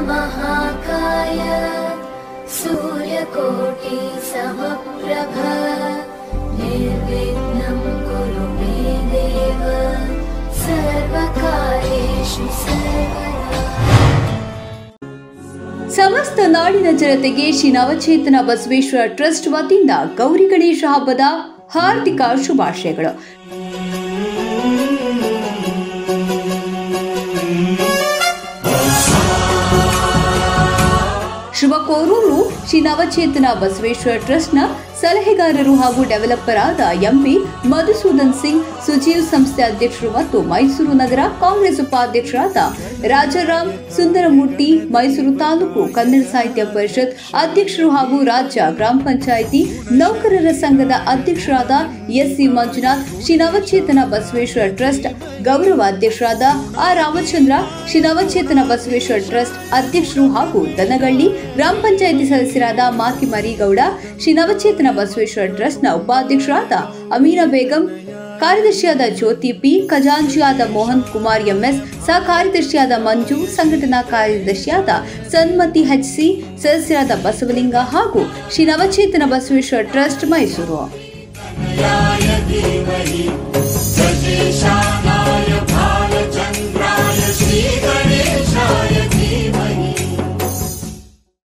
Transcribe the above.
महाकाय सूर्यकोटि समप्रभ निर्विघ्नं कुरु मे देव सर्वकार्येषु सर्वदा। ಸಮಸ್ತ ನಾಡಿನ ಜನತೆಗೆ ಶ್ರೀ ನವಚೇತನ ಬಸವೇಶ್ವರ ಟ್ರಸ್ಟ್ ವತಿಯಿಂದ ಗೌರಿ ಗಣೇಶ ಹಬ್ಬದ ಹಾರ್ದಿಕ ಶುಭಾಶಯಗಳು. ಶುಭ ಕೋರೂರು ಶ್ರೀ ನವಚೇತನ ಬಸವೇಶ್ವರ ಟ್ರಸ್ಟ್ನ ಸಲಹೆಗಾರರು ಹಾಗೂ ಡೆವಲಪರ್ ಆದ ಎಂಪಿ ಮಧುಸೂದನ್ ಸಿಂಗ್, ಸುಜೀವ್ ಸಂಸ್ಥೆ ಅಧ್ಯಕ್ಷರು ಮತ್ತು ಮೈಸೂರು ನಗರ ಕಾಂಗ್ರೆಸ್ ಉಪಾಧ್ಯಕ್ಷರಾದ ರಾಜಾರಾಮ್ ಸುಂದರಮೂರ್ತಿ, ಮೈಸೂರು ತಾಲೂಕು ಕನ್ನಡ ಸಾಹಿತ್ಯ ಪರಿಷತ್ ಅಧ್ಯಕ್ಷರು ಹಾಗೂ ರಾಜ್ಯ ಗ್ರಾಮ ಪಂಚಾಯಿತಿ ನೌಕರರ ಸಂಘದ ಅಧ್ಯಕ್ಷರಾದ ಎಸ್ಸಿ ಮಂಜುನಾಥ್, ಶ್ರೀ ನವಚೇತನ ಬಸವೇಶ್ವರ ಟ್ರಸ್ಟ್ ಗೌರವ ಅಧ್ಯಕ್ಷರಾದ ಆರ್ ರಾಮಚಂದ್ರ, ಶ್ರೀ ನವಚೇತನ ಬಸವೇಶ್ವರ ಟ್ರಸ್ಟ್ ಅಧ್ಯಕ್ಷರು ಹಾಗೂ ದನಗಳ್ಳಿ ಗ್ರಾಮ ಪಂಚಾಯಿತಿ ಸದಸ್ಯರಾದ ಮಾತಿ ಮರಿಗೌಡ, ಶ್ರೀ ನವಚೇತನ ಬಸವೇಶ್ವರ ಟ್ರಸ್ಟ್ನ ಉಪಾಧ್ಯಕ್ಷರಾದ ಅಮೀನಾ ಬೇಗಂ, ಕಾರ್ಯದರ್ಶಿಯಾದ ಜ್ಯೋತಿ ಪಿ, ಖಜಾಂಚಿಯಾದ ಮೋಹನ್ ಕುಮಾರ್ ಎಂಎಸ್, ಸಹ ಕಾರ್ಯದರ್ಶಿಯಾದ ಮಂಜು, ಸಂಘಟನಾ ಕಾರ್ಯದರ್ಶಿಯಾದ ಸನ್ಮತಿ HC, ಸದಸ್ಯರಾದ ಬಸವಲಿಂಗ ಹಾಗೂ ಶ್ರೀ ನವಚೇತನ ಬಸವೇಶ್ವರ ಟ್ರಸ್ಟ್ ಮೈಸೂರು.